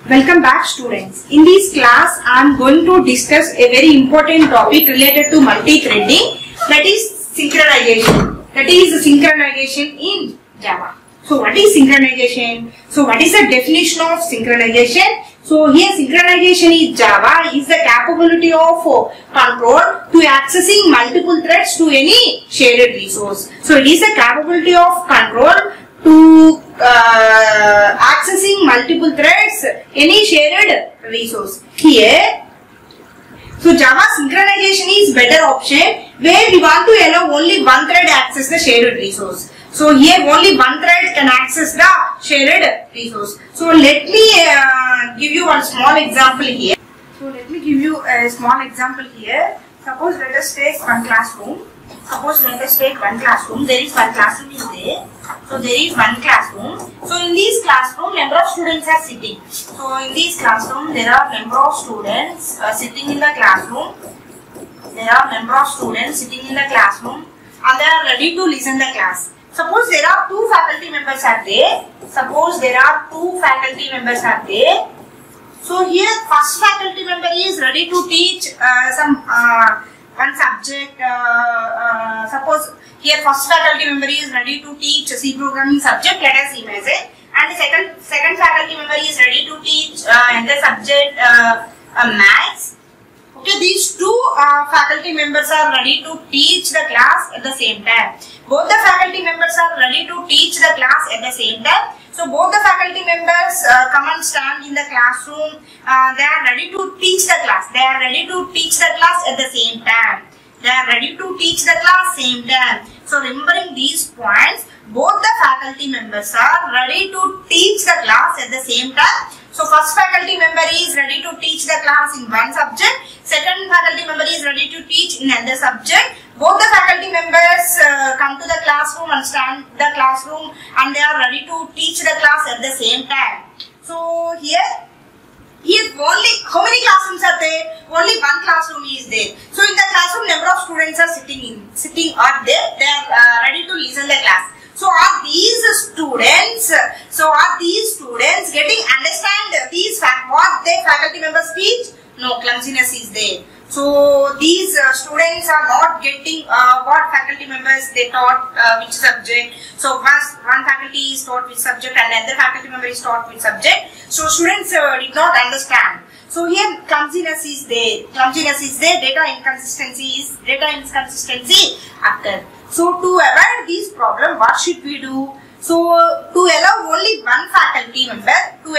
Welcome back, students. In this class, I am going to discuss a very important topic related to multi-threading, that is synchronization. That is synchronization in Java. So what is synchronization? So what is the definition of synchronization? So here synchronization in Java is the capability of control to accessing multiple threads to any shared resource. So it is the capability of control to accessing multiple threads any shared resource. Here, so Java synchronization is better option where we want to allow only one thread access the shared resource. So here only one thread can access the shared resource. So let me give you one small example here. Suppose let us take one classroom. There is one classroom is there. So there is one classroom. So in this classroom, number of students are sitting. So in this classroom, there are number of students sitting in the classroom. And they are ready to listen the class. Suppose there are two faculty members are there. So here first faculty member is ready to teach one subject. Suppose here first faculty member is ready to teach C programming subject, let us imagine, and second faculty member is ready to teach the subject maths. Okay, these two faculty members are ready to teach the class at the same time. Both the faculty members are ready to teach the class at the same time. So both the faculty members come and stand in the classroom. They are ready to teach the class. At the same time. So remembering these points, both the faculty members are ready to teach the class at the same time. So first faculty member is ready to teach the class in one subject. Second faculty member is ready to teach in another subject. Both the faculty members come to the classroom and stand in the classroom, and they are ready to teach the class at the same time. So here only how many classrooms are there? Only one classroom is there. So in the classroom, number of students are sitting are there. They are ready to listen the class. So are these students getting understand these what the faculty members teach? No, clumsiness is there. So these students are not getting what faculty members they taught which subject. So one faculty is taught which subject and another faculty member is taught which subject. So students did not understand. So here clumsiness is there. Data inconsistency occur. So to avoid this problem, what should we do? So to allow only one faculty member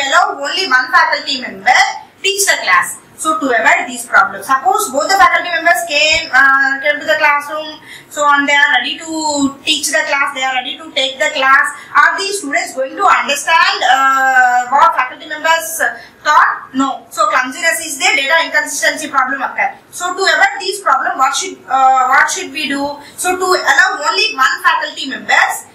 teach the class. So to avoid this problem, suppose both the faculty members came to the classroom, so and they are ready to teach the class, they are ready to take the class. Are these students going to understand what faculty members taught? No. So clumsiness is there, data inconsistency problem occur. So to avoid this problem, what should we do? So to allow only one faculty member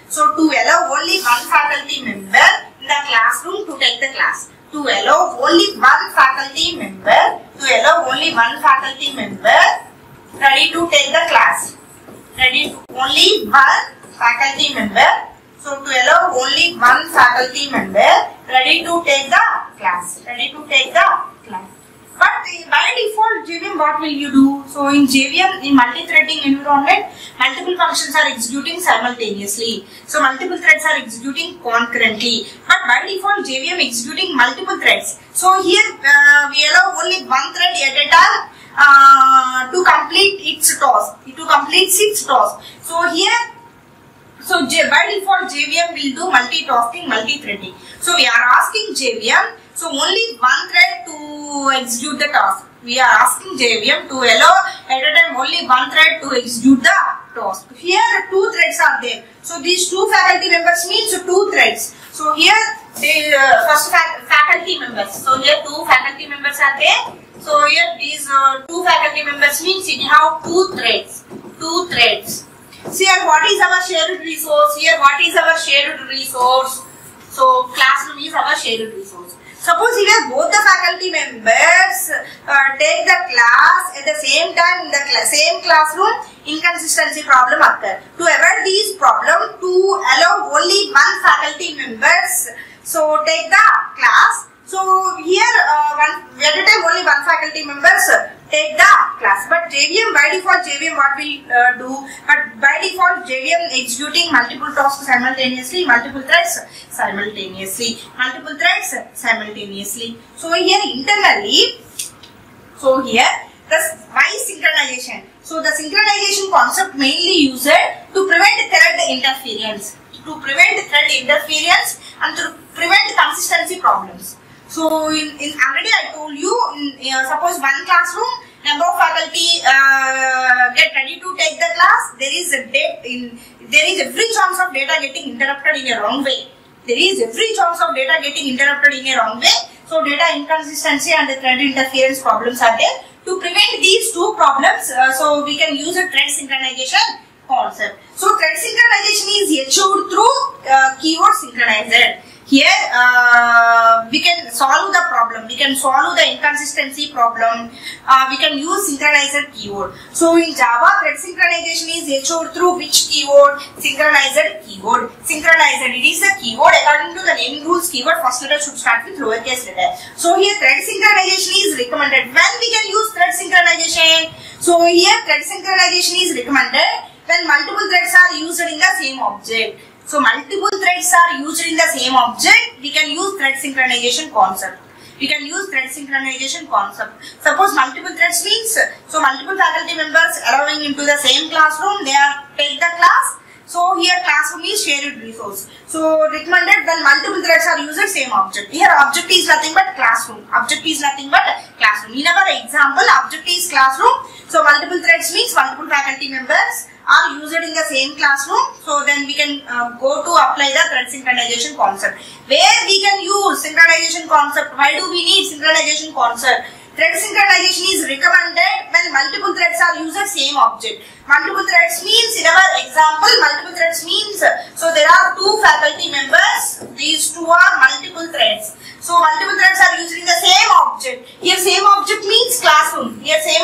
in the classroom to take the class. To allow only one faculty member ready to take the class. So to allow only one faculty member ready to take the class. But by default, JVM, what will you do? So in JVM, in multi-threading environment, multiple functions are executing simultaneously. So multiple threads are executing concurrently. But by default, JVM executing multiple threads. So here we allow only one thread at a time to complete its task. So here, by default, JVM will do multitasking, multi-threading. So we are asking JVM, so only one thread to execute the task. We are asking JVM to allow at a time only one thread to execute the task. Here two threads are there. So these two faculty members means two threads. So here first faculty members. So here two faculty members are there. So here these two faculty members means you have two threads. See here what is our shared resource? So classroom is our shared resource. Suppose here both the faculty members take the class at the same time in the same classroom, inconsistency problem occur. To avoid this problem, to allow only one faculty members so take the class. So here at a time only one faculty members take the class. But JVM, by default JVM what will do? But by default JVM executing multiple tasks simultaneously, multiple threads simultaneously, multiple threads simultaneously. So here internally, so here the why synchronization? So the synchronization concept mainly used to prevent thread interference, and to prevent consistency problems. So already I told you, suppose one classroom, number of faculty get ready to take the class, there is every chance of data getting interrupted in a wrong way. So data inconsistency and the thread interference problems are there. To prevent these two problems, so we can use a thread synchronization concept. So thread synchronization is achieved through keyword synchronizer. Here we can solve the problem, we can solve the inconsistency problem, we can use synchronizer keyword. So in Java, thread synchronization is achieved through which keyword? Synchronizer keyword. Synchronizer, it is a keyword. According to the naming rules, keyword first letter should start with lowercase letter. So here thread synchronization is recommended. When we can use thread synchronization? So here thread synchronization is recommended when multiple threads are used in the same object. So multiple threads are used in the same object, we can use thread synchronization concept. Suppose multiple threads means, so multiple faculty members allowing into the same classroom, they are take the class. So here classroom is shared resource. So recommended when multiple threads are used same object. Here object is nothing but classroom. In our example, object is classroom. So multiple threads means multiple faculty members are used in the same classroom. So then we can go to apply the thread synchronization concept. Where we can use synchronization concept? Why do we need synchronization concept? Thread synchronization is recommended when multiple threads are used same object. Multiple threads means, in our example, multiple threads means, so there are two faculty members, these two are multiple threads. So multiple threads are used in the same object. Here same object means classroom.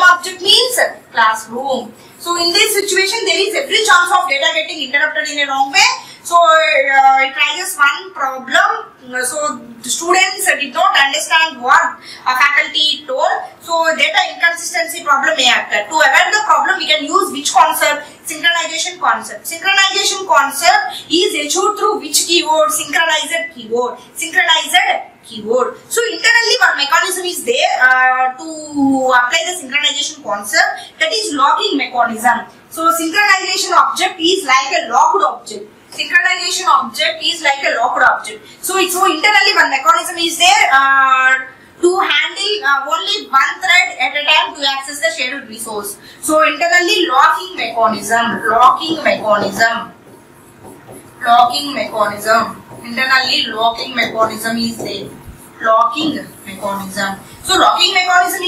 So in this situation, there is every chance of data getting interrupted in a wrong way. So it raises one problem. So the students did not understand what a faculty told. So data inconsistency problem may occur. To avoid the problem, we can use which concept? Synchronization concept. Synchronization concept is achieved through which keyword? Synchronizer keyword. So internally one mechanism is there to apply the synchronization concept, that is locking mechanism. So synchronization object is like a locked object. So internally one mechanism is there to handle only one thread at a time to access the shared resource. So internally locking mechanism. Internally locking mechanism is there. So locking mechanism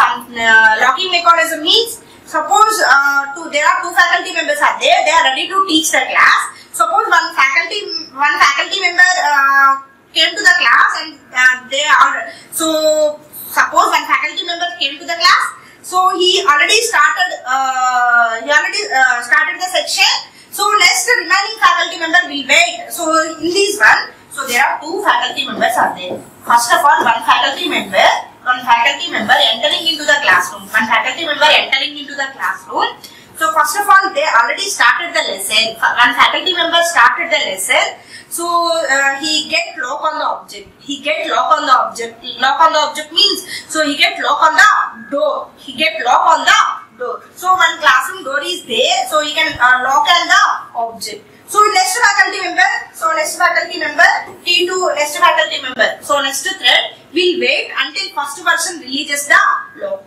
means, suppose there are two faculty members are there, they are ready to teach the class. Suppose one faculty member came to the class and suppose one faculty member came to the class, so he already started the section. So next remaining faculty member will wait. So in this one, so there are two faculty members are there. First of all, one faculty member entering into the classroom. So first of all, they already started the lesson. One faculty member started the lesson. So he get lock on the object. Lock on the object means, so he get lock on the door. So one classroom door is there, so he can lock on the object. So next faculty member, T2 next faculty member. So next thread will wait until first person releases the lock.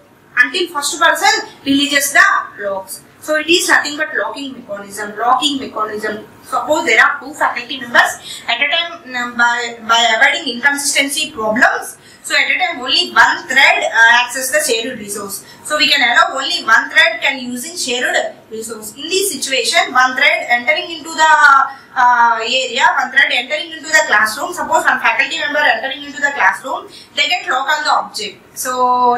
So it is nothing but locking mechanism. Suppose there are two faculty members at a time, by avoiding inconsistency problems. So at a time only one thread access the shared resource. So we can allow only one thread can using shared resource. In this situation, one thread entering into the classroom. Suppose one faculty member entering into the classroom, they get lock on the object. So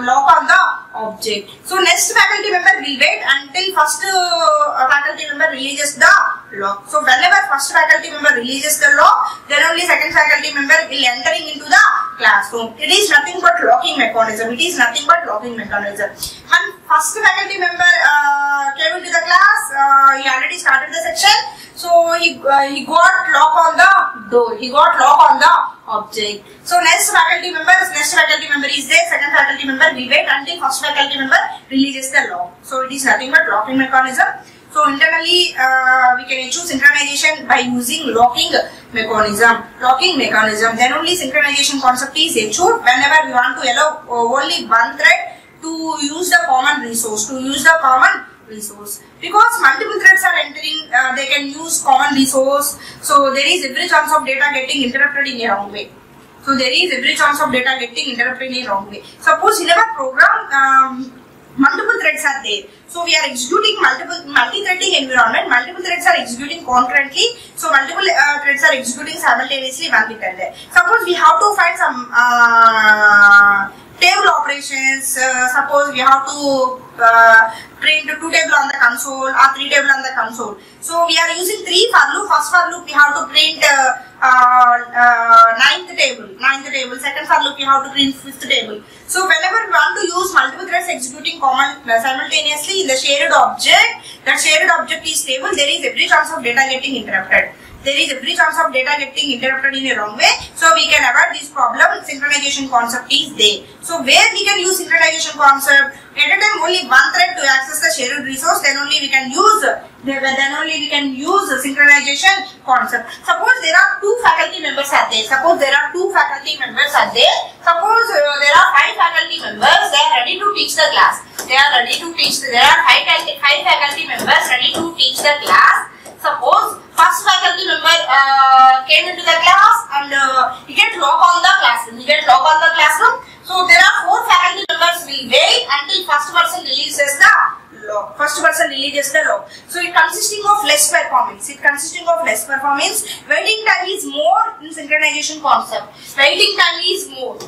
next faculty member will wait until first faculty member releases the lock. So whenever first faculty member releases the lock, then only second faculty member will entering into the classroom. It is nothing but locking mechanism. It is nothing but locking mechanism. When first faculty member came into the class, he already started the section. So he got lock on the door. He got lock on the object. So next faculty member is there. Second faculty member will wait until first faculty member releases the lock. So it is nothing but locking mechanism. So internally we can issue synchronization by using locking mechanism. Then only synchronization concept is issued whenever we want to allow only one thread to use the common resource. Because multiple threads are entering, they can use common resource. So there is every chance of data getting interrupted in a wrong way. Suppose in our program, multiple threads are there. So we are executing multi-threading environment. Multiple threads are executing concurrently. So multiple threads are executing simultaneously one with another. Suppose we have to find some table operations. Suppose we have to print 2 tables on the console or 3 tables on the console. So we are using 3 for loop. First for loop we have to print 9th table. Second for loop we have to print 5th table. So whenever we want to use multiple threads executing simultaneously in the shared object, that shared object is stable, there is every chance of data getting interrupted. In a wrong way. So we can avoid this problem. Synchronization concept is there. So where we can use synchronization concept? At a time only one thread to access the shared resource, then only we can use synchronization concept. Suppose there are 2 faculty members are there. Suppose there are 5 faculty members, they are ready to teach the class. There are 5 faculty members ready to teach the class. Suppose first faculty member came into the class and he get lock on the classroom. So there are 4 faculty members will wait until first person releases the lock. So it consisting of less performance. Waiting time is more in synchronization concept. Waiting time is more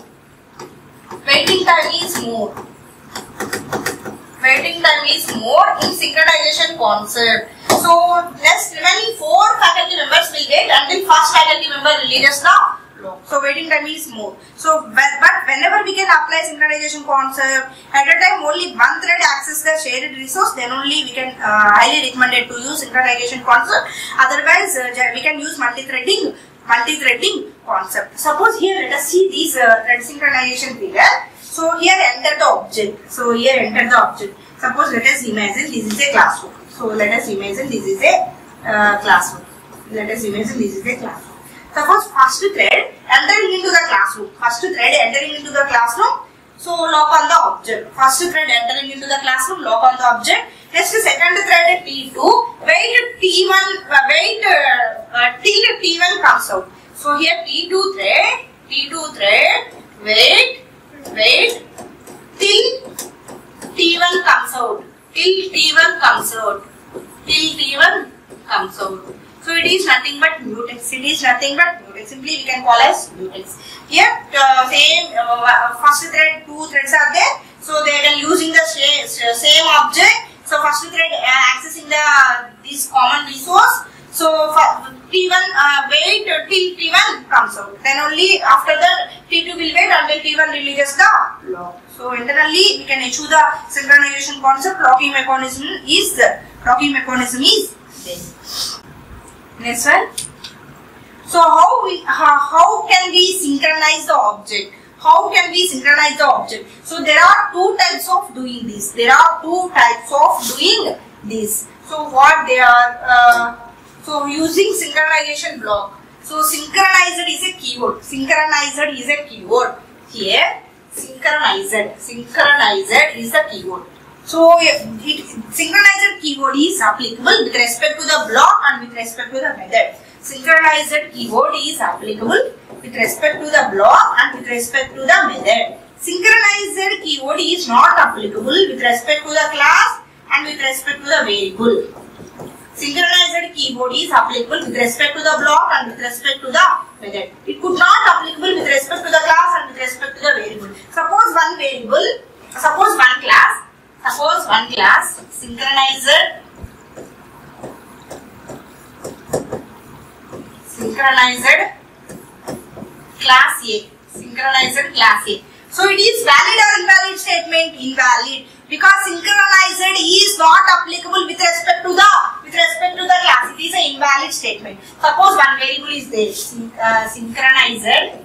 in synchronization concept. So next remaining 4 faculty members will wait until first faculty member releases the lock. So waiting time is more. So but whenever we can apply synchronization concept, at a time only one thread access the shared resource, then only we can highly recommended to use synchronization concept. Otherwise we can use multi-threading concept. Suppose here let us see this thread synchronization figure. So here enter the object. Suppose let us imagine this is a classroom. Suppose first thread entering into the classroom. So lock on the object. First thread entering into the classroom, lock on the object. Next second thread T2, wait till T1 comes out. So here T2 thread, wait till T1 comes out. So it is nothing but mutex. Simply we can call as mutex. Here first thread, 2 threads are there. So they are using the same object. So first thread accessing this common resource. So T1 wait till T1 comes out. Then only after that T2 will wait until T1 releases the lock. So internally we can issue the synchronization concept. Locking mechanism is there. Next one. So how can we synchronize the object? So there are 2 types of doing this. So what they are? So using synchronization block. So synchronized is a keyword. Here synchronized is the keyword. So synchronized keyword is applicable with respect to the block and with respect to the method. Synchronized keyword is applicable with respect to the block and with respect to the method. Synchronized keyword is not applicable with respect to the class and with respect to the variable. Synchronized keyword is applicable with respect to the block and with respect to the method. It could not applicable with respect to the class and with respect to the variable. Suppose one class synchronized synchronized class A. Synchronized class A. So it is valid or invalid statement? Invalid, because synchronized is not applicable with respect to the class. It is an invalid statement. Suppose one variable is there, synchronized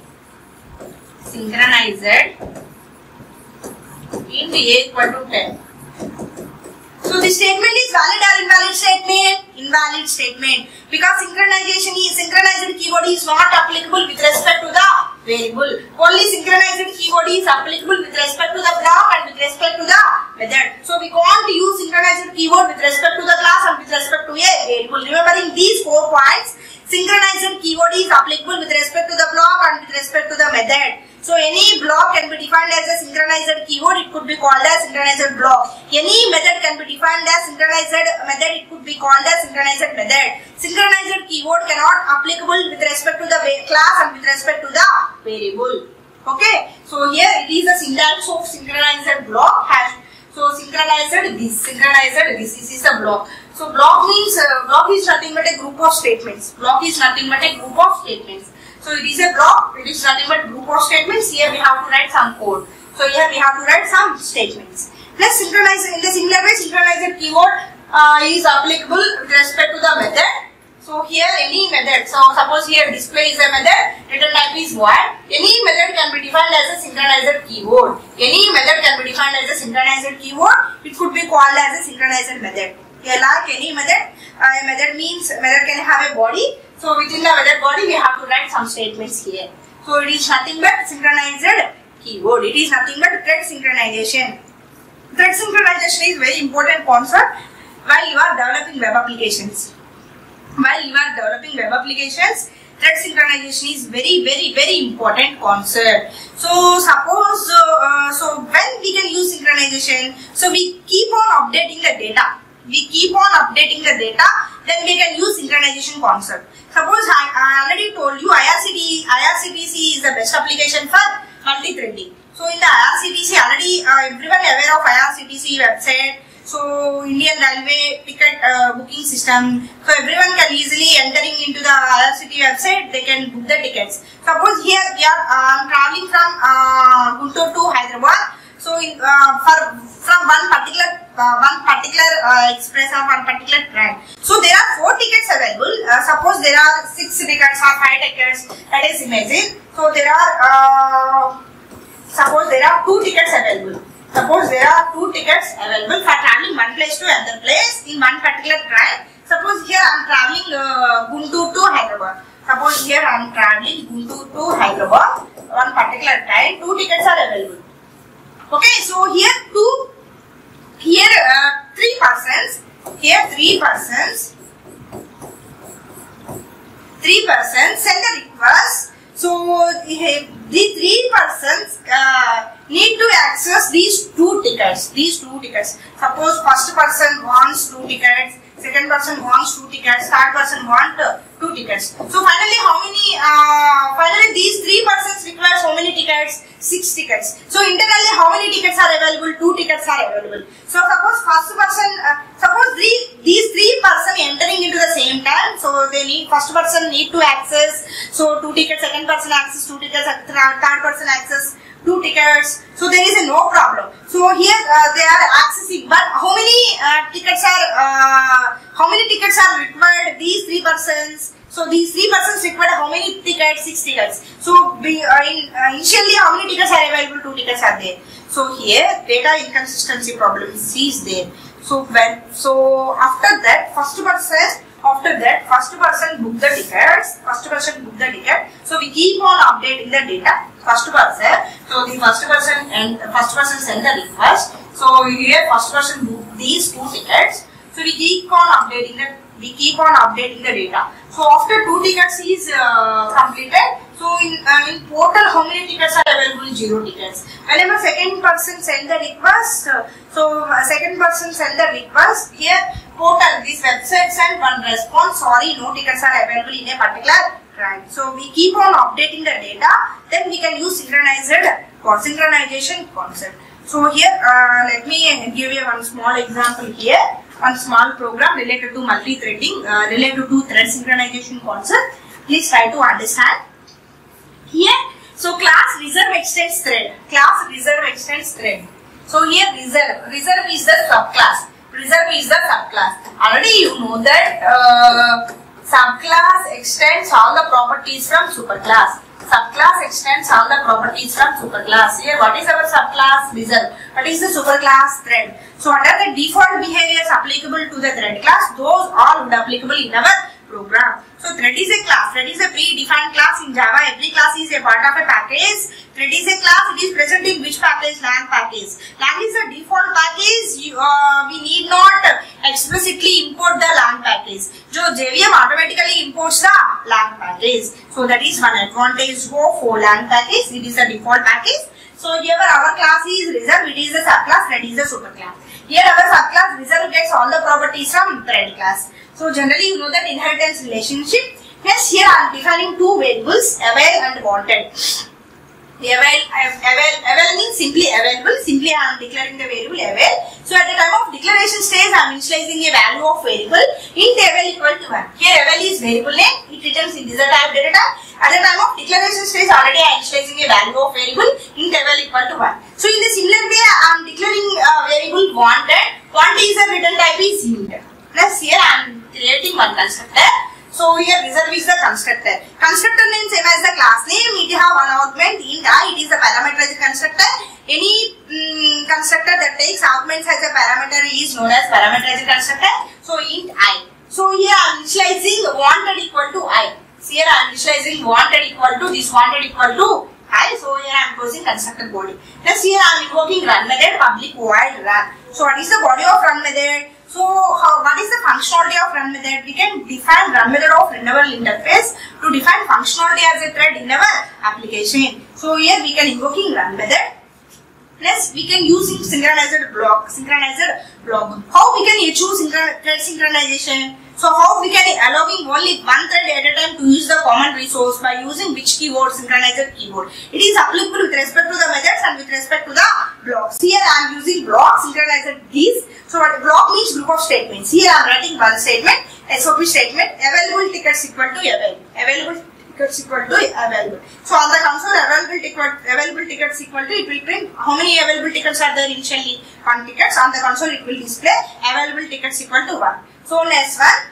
int A equal to 10. So the statement is valid or invalid statement? Invalid statement, because synchronized keyword is not applicable with respect to the variable. Only synchronized keyword is applicable with respect to the block and with respect to the method. So we can't use synchronized keyword with respect to the class and with respect to a variable. Remembering these 4 points, synchronized keyword is applicable with respect to the block and with respect to the method. So any block can be defined as a synchronized keyword, it could be called as synchronized block. Any method can be defined as synchronized method, it could be called as synchronized method. Synchronized keyword cannot applicable with respect to the class and with respect to the variable. Okay, so here it is a syntax of synchronized block hash. So synchronized this is a block. So block means block is nothing but a group of statements. Block is nothing but a group of statements. So it is a block, it is nothing but group of statements. Here we have to write some code. So here we have to write some statements. Let's synchronize in the similar way. Synchronized keyword is applicable with respect to the method. So here any method. So suppose here display is a method, return type is void. Any method can be defined as a synchronized keyword. Any method can be defined as a synchronized keyword. It could be called as a synchronized method. Here like any method, a method means method can have a body. So within the method body we have to write some statements here. So it is nothing but synchronized keyword. It is nothing but thread synchronization. Thread synchronization is very important concept while you are developing web applications. Thread synchronization is very important concept. So suppose so when we can use synchronization, so we keep on updating the data. Then we can use synchronization concept. Suppose I already told you IRCTC is the best application for multi-threading. So in the IRCTC already everyone aware of IRCTC website. So Indian Railway ticket booking system. So everyone can easily entering into the IRCTC website. They can book the tickets. Suppose here we are traveling from Guntur to Hyderabad. So from one particular express or one particular train. So there are 4 tickets available. Suppose there are 6 tickets or 5 tickets. That is imagine. So there are suppose there are 2 tickets available. Suppose there are 2 tickets available for traveling one place to another place in one particular train. Suppose here I am traveling Guntur to Hyderabad. Suppose here I am traveling Guntur to Hyderabad. One particular train. 2 tickets are available. Okay, so here 3 persons. Here 3 persons. 3 persons send a request. So the 3 persons need to access these 2 tickets. Suppose first person wants 2 tickets, second person wants 2 tickets, third person wants 2 tickets. So finally, finally these 3 persons require how many tickets? 6 tickets. So internally, how many tickets are available? 2 tickets are available. So suppose first person, suppose these 3 persons entering into the same time. So they need first person need to access 2 tickets, second person access 2 tickets, third person access 2 tickets. So there is no problem. So here they are accessing, but how many tickets are required? These 3 persons. So these 3 persons required how many tickets? 6 tickets. So initially how many tickets are available? 2 tickets are there. So here data inconsistency problem is there. So after that first person book the tickets. So we keep on updating the data. First person. So the first person send the request. So here first person book these 2 tickets. So we keep on updating the data. So after 2 tickets is completed, so in total how many tickets are available? 0 tickets. Whenever second person send the request, here total this website sent 1 response, sorry no tickets are available in a particular train. So we keep on updating the data, then we can use synchronization concept. So here let me give you one small example here. One small program related to multi-threading, related to thread synchronization concept. Please try to understand. Here, so class reserve extends thread. Class reserve extends thread. So here reserve is the subclass. Reserve is the subclass. Already you know that subclass extends all the properties from superclass. Subclass extends all the properties from superclass. Here, what is our subclass? Reserve. What is the superclass? Thread. So under the default behaviors applicable to the thread class, those all would be applicable in our program. So thread is a class. Thread is a pre-defined class in Java. Every class is a part of a package. Thread is a class. It is present in which package? Lang package. Lang is a default package. We need not explicitly import the Lang package. So JVM automatically imports the Lang package. So that is one advantage for Lang package. It is a default package. So here our class is reserve. It is a subclass. Thread is a superclass. Here our subclass reserve gets all the properties from thread class. So generally you know that inheritance relationship. Yes, here I am defining two variables, avail and wanted. Avail means simply available. Simply I am declaring the variable avail. So at the time of declaration stage I am initializing a value of variable int avail equal to 1. Here avail is variable name. It returns integer type data type. At the time of declaration stage already I am initializing a value of variable int avail equal to 1. So in the similar way I am declaring a variable wanted. Wanted is a return type is int. Plus here I am creating one constructor. So here reserve is the constructor. Constructor name same as the class name. It have one argument int I. It is a parameterized constructor. Any constructor that takes arguments as a parameter is known as parameterized constructor. So int I. So here I am initializing wanted equal to I. So here I am initializing wanted equal to this wanted equal to I. So here I am closing constructor body. Next here I am invoking run method public void run. So what is the body of run method? So what is the functionality of run method? We can define run method of renewable interface to define functionality as a thread in our application. So here we can invoking run method. Next we can use synchronized block. How we can choose thread synchronization? So how we can allowing only one thread at a time to use the common resource by using which keyword? Synchronized keyword. It is applicable with respect to the methods and with respect to the blocks. Here I am using block synchronized these. So what block means group of statements. Here I am writing one statement, SOP statement, available tickets equal to avail. Available tickets equal to available. So on the console available tickets equal to, it will print how many available tickets are there initially. 1 tickets. On the console it will display available tickets equal to 1. So next one.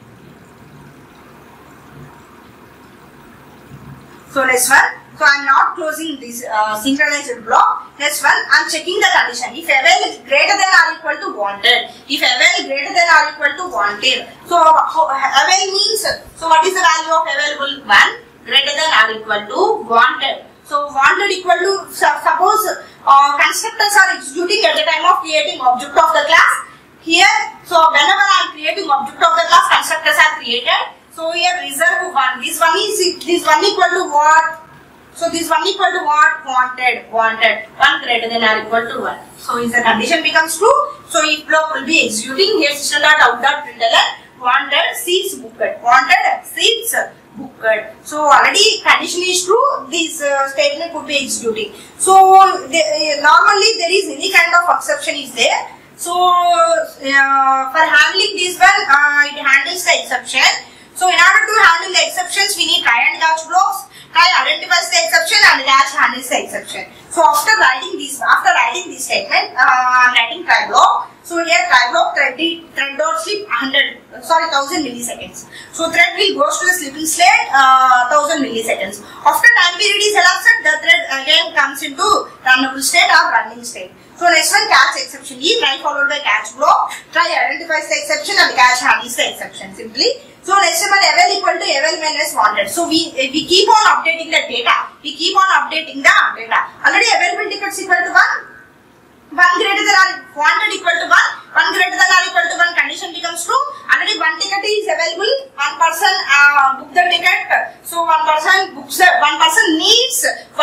So I am not closing this synchronized block. Next one, I am checking the condition. If avail is greater than or equal to wanted. If avail greater than or equal to wanted. So avail means, so what is the value of available? 1 greater than or equal to wanted. So wanted equal to, suppose constructors are executing at the time of creating object of the class. Here, so whenever I am creating object of the class, constructors are created. So here reserve 1. This one equal to what? So this one equal to what? Wanted. 1 greater than or equal to 1. So if the condition becomes true, so if block will be executing. Here system.out.println wanted seats booked. Wanted seats booked. So already condition is true. This statement would be executing. So normally there is any kind of exception is there. So for handling this one, it handles the exception. So in order to handle the exceptions, we need try and catch blocks. Try identifies the exception and catch handles the exception. So after writing this statement, I am writing try block. So here try block thread dot sleep 1000 milliseconds. So thread will goes to the sleeping state 1000 milliseconds. After time period is elapsed, the thread again comes into runnable state or running state. So next one, catch exception. Try followed by catch block. Try identifies the exception and catch handles the exception simply. So next one, avail equal to avail minus wanted. So we keep on updating the data. Already available tickets equal to 1. 1 greater than or wanted equal to 1. 1 greater than or equal to 1 condition becomes true. Already 1 ticket is available. 1 person book the ticket. So 1 person needs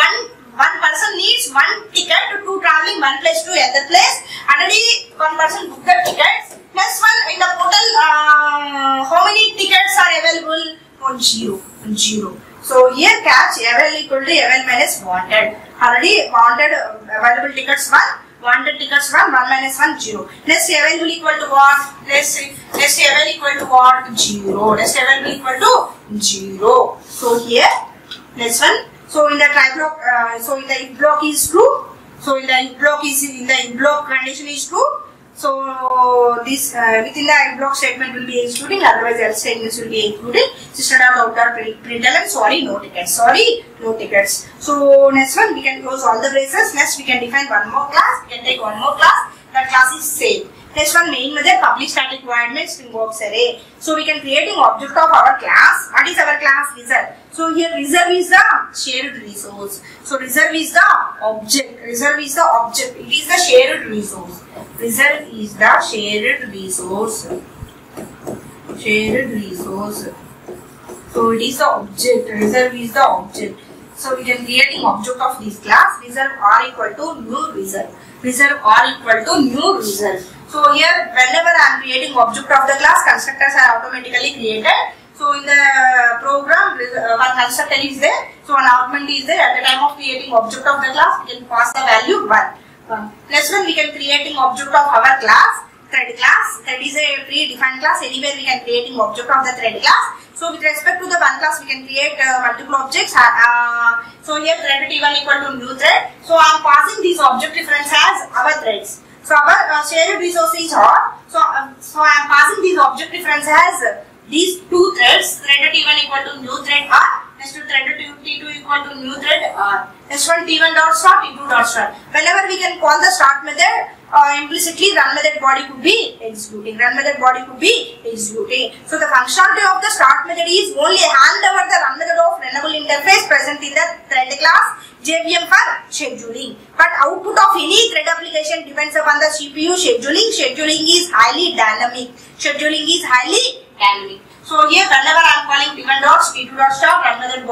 one ticket to traveling one place to another place. Already 1 person book the tickets. Next one, in the portal, how many tickets are available? 0. So here catch avail equal to avail minus wanted. Already wanted available tickets 1. Wanted tickets 1 minus 1 0. Next avail will equal to what? Next avail equal to what? 0. Next avail will equal to 0. So here next one. So in the try block, so in the if block is true. So in the if block condition is true. So this within the if block statement will be executing. Otherwise else statements will be executing. System out println. Sorry, no tickets. Sorry, no tickets. So next one we can close all the braces. Next we can define one more class. We can take one more class. That class is same. Next one, main method, public static void main string box array. So we can create an object of our class. What is our class? Reserve. So here reserve is the shared resource. So reserve is the object. Reserve is the object. It is the shared resource. Reserve is the shared resource. Shared resource. So it is the object. Reserve is the object. So we can create an object of this class. Reserve r equal to new reserve. Reserve r equal to new reserve. So here whenever I am creating object of the class, constructors are automatically created. So in the program one constructor is there, so one argument is there. At the time of creating object of the class, we can pass the value 1. Next one, we can create an object of our class, thread class. Thread is a pre-defined class. Anywhere we can create an object of the thread class. So with respect to the one class, we can create multiple objects. So here thread T1 equal to new thread. So I am passing this object reference as our threads. So our shared resource is R. So I am passing this object reference as these two threads. Thread T1 equal to new thread R. Next to thread T2 equal to new thread R. Next one T1 dot start, T2 dot start. Whenever we can call the start method, implicitly run method body could be executing. Run method body could be executing. So the functionality of the start method is only hand over the run method of runnable interface present in the thread class JVM for scheduling. But output of any thread application depends upon the CPU scheduling. Scheduling is highly dynamic. Scheduling is highly dynamic. So here whenever I am calling T1 dot T2 dot start, run method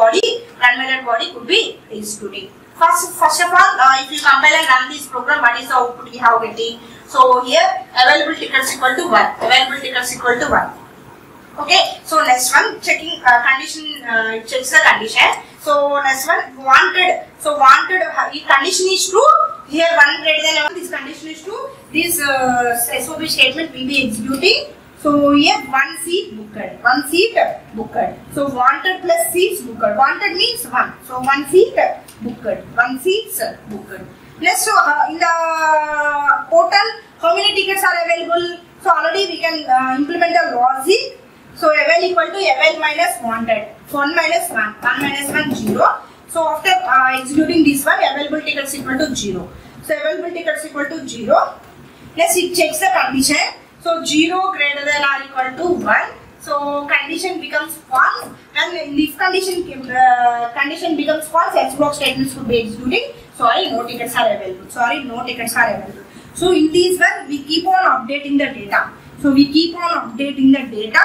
body could be executing. First of all, if you compile and run this program, what is the output we have getting? So here available tickets equal to 1. Available tickets equal to 1. Okay. So next one, checking condition, checks the condition. So next one, wanted. So wanted, if condition is true, here 1 greater than 1, this condition is true. This SOP statement will be executing. So here 1 seat booked. 1 seat booked. So wanted plus seats booked. Wanted means 1. So 1 seat booked. 1 seats booked. Next, so in the portal, how many tickets are available? So already we can implement the logic. So avail equal to avail minus wanted. 1 minus 1. 1 minus 1 0. So after executing this one, available tickets equal to 0. So available tickets equal to 0. Next it checks the condition. So 0 greater than or equal to 1. So condition becomes false. And if condition becomes false, X block statements will be executing. Sorry, no tickets are available. Sorry, no tickets are available. So in this one, we keep on updating the data. So we keep on updating the data.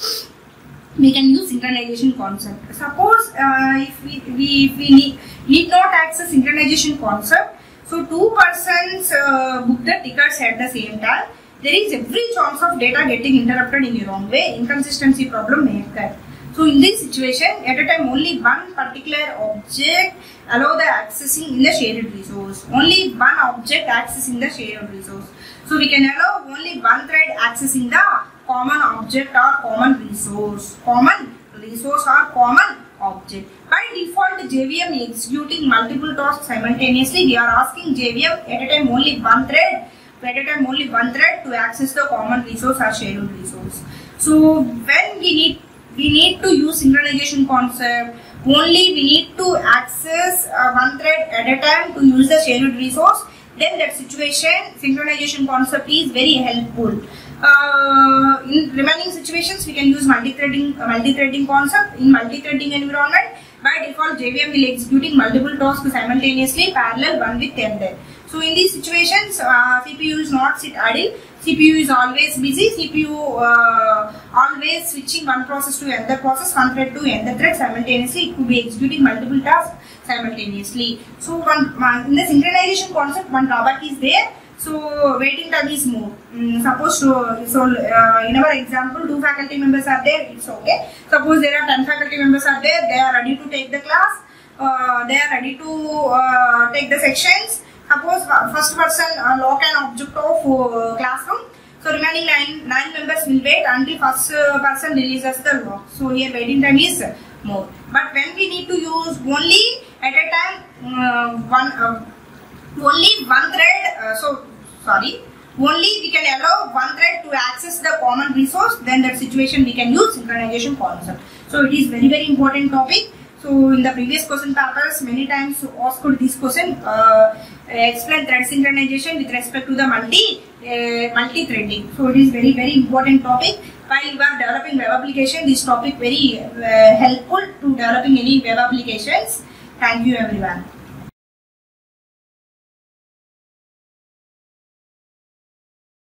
We can use synchronization concept. Suppose if we need not access synchronization concept. So 2 persons book the tickets at the same time. There is every chance of data getting interrupted in the wrong way. Inconsistency problem may occur. So in this situation, at a time only one particular object allow the accessing in the shared resource. Only one object accessing the shared resource. So we can allow only one thread accessing the common object or common resource. Common resource or common object. By default, JVM executing multiple tasks simultaneously. We are asking JVM at a time only one thread. At a time only one thread to access the common resource or shared resource. So when we need to use synchronization concept, only we need to access one thread at a time to use the shared resource. Then that situation, synchronization concept is very helpful. In remaining situations, we can use multi-threading concept. In multi-threading environment, by default, JVM will executing multiple tasks simultaneously, parallel one with another. So in these situations, CPU is not sit idle. CPU is always busy. CPU always switching one process to another process, one thread to another thread simultaneously. It could be executing multiple tasks simultaneously. So in the synchronization concept, one drawback is there. So waiting time is more. Suppose in our example, 2 faculty members are there. It's okay. Suppose there are 10 faculty members are there. They are ready to take the class. They are ready to take the sections. Suppose first person lock an object of classroom. So remaining nine members will wait until first person releases the lock. So here waiting time is more. But when we need to use only at a time only one thread, only we can allow one thread to access the common resource, then that situation we can use synchronization concept. So it is very, very important topic. So in the previous question papers, many times asked this question, explain thread synchronization with respect to the multi-threading. So it is very, very important topic. While you are developing web application, this topic very helpful to developing any web applications. Thank you everyone.